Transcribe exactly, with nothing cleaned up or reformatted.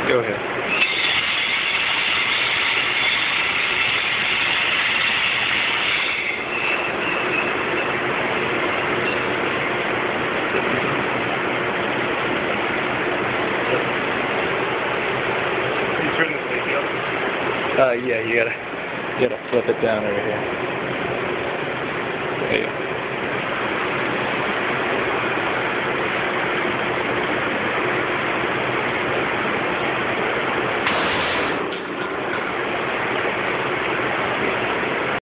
Go ahead. Can you turn this lady up? Uh, yeah, you gotta, you gotta flip it down over here. There you go.